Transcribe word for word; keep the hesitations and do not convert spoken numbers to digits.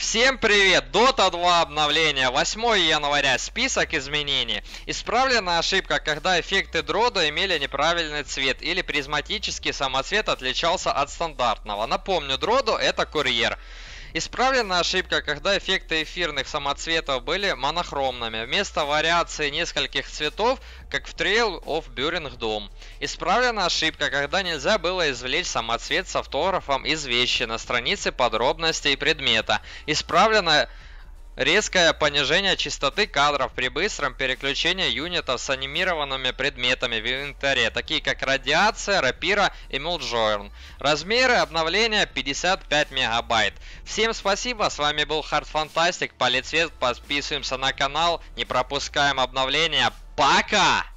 Всем привет! Дота два обновление, восьмое января, список изменений. Исправлена ошибка, когда эффекты дрода имели неправильный цвет или призматический самоцвет отличался от стандартного. Напомню, дроду это курьер. Исправлена ошибка, когда эффекты эфирных самоцветов были монохромными, вместо вариации нескольких цветов, как в Trail of Burning Dome. Исправлена ошибка, когда нельзя было извлечь самоцвет с автографом из вещи на странице подробностей предмета. Исправлена резкое понижение частоты кадров при быстром переключении юнитов с анимированными предметами в инвентаре, такие как радиация, рапира и мулджойн. Размеры обновления пятьдесят пять мегабайт. Всем спасибо, с вами был Hard Fantastic, Полицвет, подписываемся на канал, не пропускаем обновления. Пока!